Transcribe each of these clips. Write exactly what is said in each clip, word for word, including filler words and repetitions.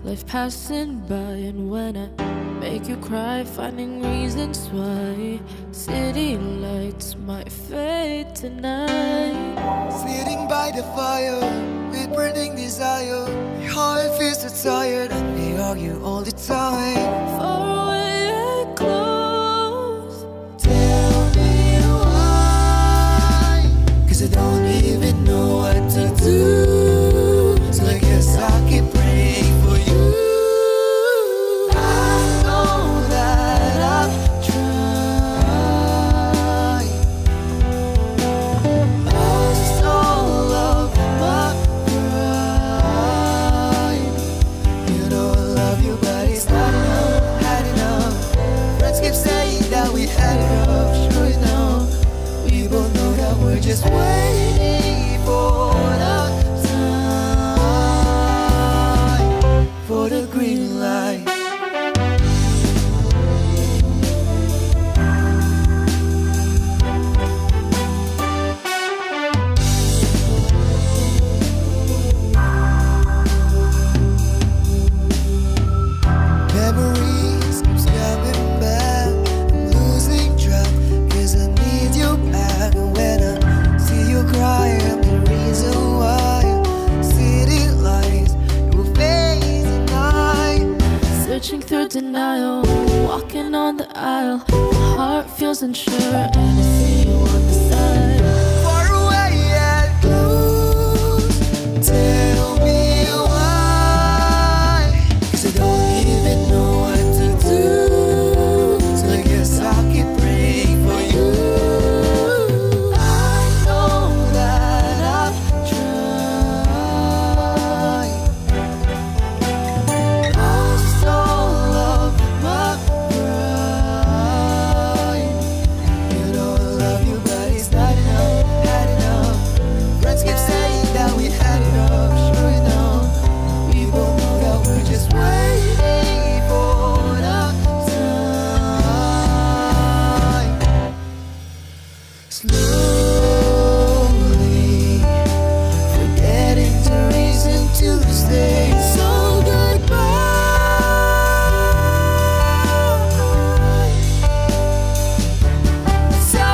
life passing by. And when I make you cry, finding reasons why. City lights my fate tonight. Sitting by the fire with burning desire. My heart feels so tired and we argue all the time. Far away and close. Tell me why, 'cause I don't even know what to do. So I guess I'll keep praying for you. I know that I've tried, lost all of my pride. You know I love you, but it's not enough, had enough. Friends keep saying that we had it rough. Sure enough, we both know that we're just waiting for the time, for the green light. Memories keeps coming back. I'm losing track 'cause I need you back. And when I see you cry, I'm the reason why. City lights, your face at night. Searching through denial, walking on the aisle. My heart feels unsure and I see you on the side. Far away and close. Tell me why, 'cause I don't even know what to do. So I guess I'll keep praying for you. I know that I've tried, lost all of my pride. You know I love you, but it's not enough, had enough. Friends keep saying that we had it up. Sure enough, we both know that we're just waiting for the time. Slowly forgetting the reason to stay. So goodbye, so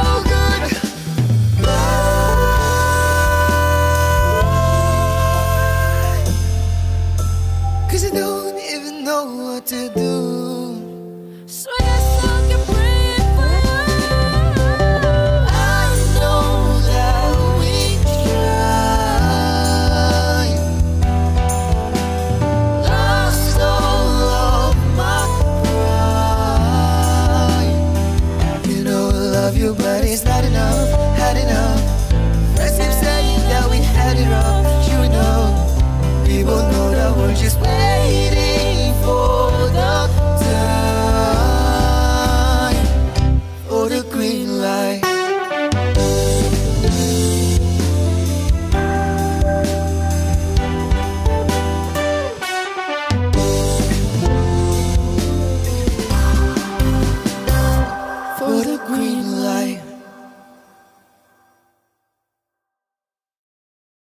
goodbye, 'cause I don't even know what to do. So I guess I'll keep praying for you. I know that we tried, lost all of my pride. You know I love you, but it's not enough, had enough. Friends keep saying that we had it rough. Sure enough, we both know that we're just waiting for the time, for the green light. For the green light.